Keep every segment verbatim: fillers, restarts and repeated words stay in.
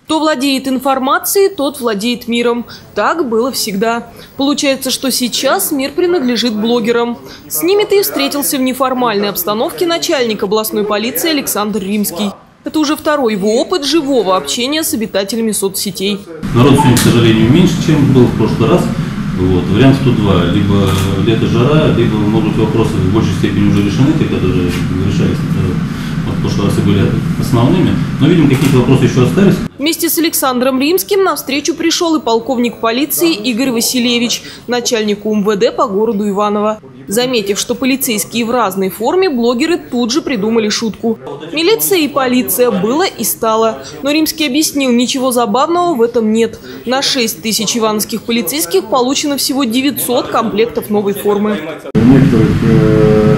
Кто владеет информацией, тот владеет миром. Так было всегда. Получается, что сейчас мир принадлежит блогерам. С ними-то и встретился в неформальной обстановке начальник областной полиции Александр Римский. Это уже второй его опыт живого общения с обитателями соцсетей. Народ сегодня, к сожалению, меньше, чем был в прошлый раз. Вот. Вариантов тут два. Либо лето, жара, либо, может быть, вопросы в большей степени уже решены, те, которые решались в прошлый раз и были основными. Но, видимо, какие-то вопросы еще остались. Вместе с Александром Римским на встречу пришел и полковник полиции Игорь Василевич, начальник УМВД по городу Иваново. Заметив, что полицейские в разной форме, блогеры тут же придумали шутку. Милиция и полиция было и стало. Но Римский объяснил, ничего забавного в этом нет. На шесть тысяч ивановских полицейских получено всего девятьсот комплектов новой формы. У некоторых э,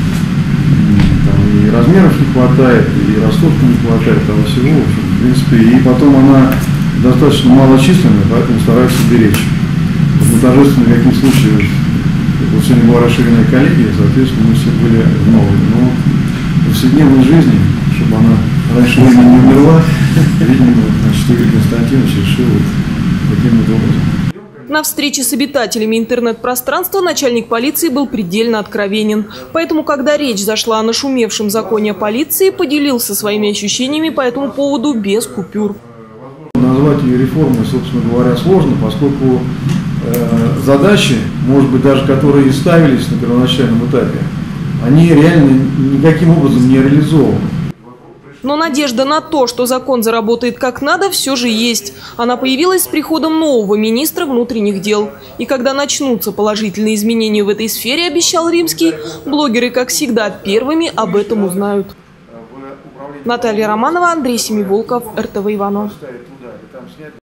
там, и размеров не хватает, и ростовки не хватает, того всего, в, общем, в принципе. И потом она достаточно малочисленная, поэтому стараются беречь. На торжественных каких случаях, вот сегодня была расширенная коллегия, соответственно, мы все были в новой. Но в повседневной жизни, чтобы она раньше времени не умерла, видимо, значит, Игорь Константинович решил вот таким вот образом. На встрече с обитателями интернет-пространства начальник полиции был предельно откровенен. Поэтому, когда речь зашла о нашумевшем законе о полиции, поделился своими ощущениями по этому поводу без купюр. Назвать ее реформой, собственно говоря, сложно, поскольку э, задачи, может быть, даже которые и ставились на первоначальном этапе, они реально никаким образом не реализованы. Но надежда на то, что закон заработает как надо, все же есть. Она появилась с приходом нового министра внутренних дел. И когда начнутся положительные изменения в этой сфере, обещал Римский, блогеры, как всегда, первыми об этом узнают. Наталья Романова, Андрей Семиволков, эр тэ вэ Иваново.